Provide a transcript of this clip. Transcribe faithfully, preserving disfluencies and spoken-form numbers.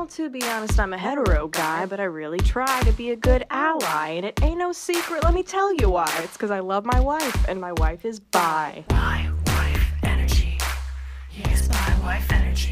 Well, to be honest, I'm a hetero guy, but I really try to be a good ally. And it ain't no secret, let me tell you why. It's because I love my wife, and my wife is bi. Bi wife energy. Yes, bi wife energy.